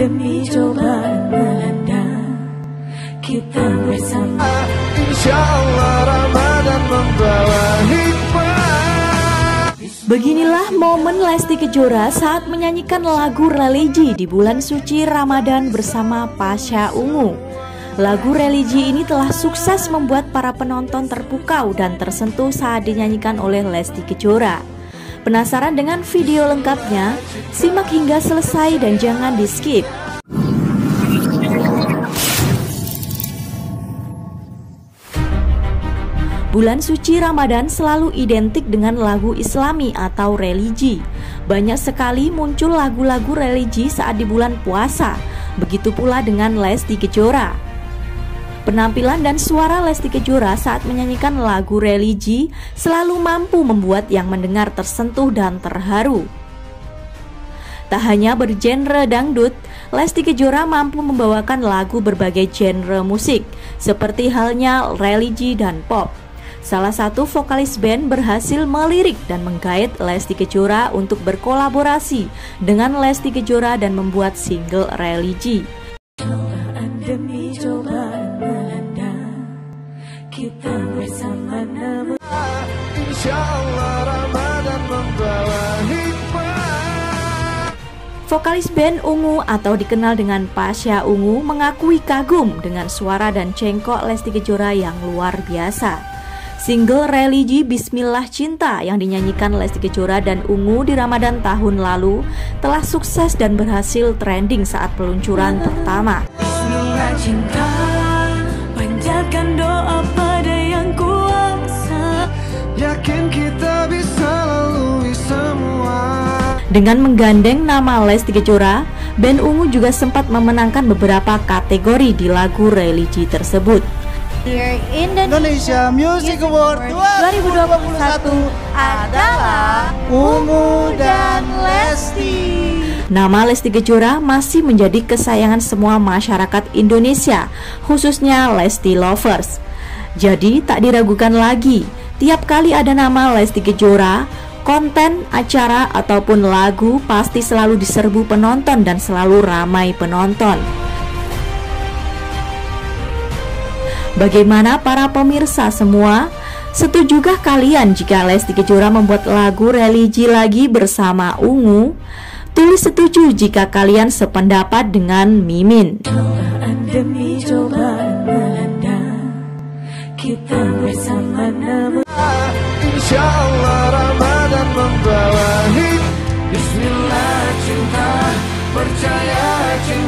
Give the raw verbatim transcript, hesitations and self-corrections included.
demi cobaan melanda, kita bersama. Insya Allah Ramadan membawa hikmah. Beginilah momen Lesti Kejora saat menyanyikan lagu religi di bulan suci Ramadan bersama Pasha Ungu. Lagu religi ini telah sukses membuat para penonton terpukau dan tersentuh saat dinyanyikan oleh Lesti Kejora. Penasaran dengan video lengkapnya? Simak hingga selesai dan jangan di-skip. Bulan suci Ramadan selalu identik dengan lagu Islami atau religi. Banyak sekali muncul lagu-lagu religi saat di bulan puasa. Begitu pula dengan Lesti Kejora. Penampilan dan suara Lesti Kejora saat menyanyikan lagu religi selalu mampu membuat yang mendengar tersentuh dan terharu. Tak hanya bergenre dangdut, Lesti Kejora mampu membawakan lagu berbagai genre musik, seperti halnya religi dan pop. Salah satu vokalis band berhasil melirik dan menggait Lesti Kejora untuk berkolaborasi dengan Lesti Kejora dan membuat single religi. Cobaan demi cobaan melanda, kita bersama namun Insya Allah Ramadan membawa hikmah. Vokalis band Ungu atau dikenal dengan Pasha Ungu mengakui kagum dengan suara dan cengkok Lesti Kejora yang luar biasa. Single religi Bismillah Cinta yang dinyanyikan Lesti Kejora dan Ungu di Ramadan tahun lalu telah sukses dan berhasil trending saat peluncuran pertama. Bismillah cinta, panjatkan doa pada yang kuasa, yakin kita bisa lalui semua. Dengan menggandeng nama Lesti Kejora, band Ungu juga sempat memenangkan beberapa kategori di lagu religi tersebut. Here Indonesia Music Award dua ribu dua puluh satu adalah Ungu dan Lesti. Nama Lesti Kejora masih menjadi kesayangan semua masyarakat Indonesia, khususnya Lesti lovers. Jadi tak diragukan lagi, tiap kali ada nama Lesti Kejora, konten, acara, ataupun lagu pasti selalu diserbu penonton dan selalu ramai penonton. Bagaimana para pemirsa semua? Setujukah kalian jika Lesti Kejora membuat lagu religi lagi bersama Ungu? Tulis setuju jika kalian sependapat dengan Mimin. Cobaan demi cobaan melanda, kita bersama namun Insya Allah Ramadan membawa hikmah. Bismillah cinta, percaya cinta.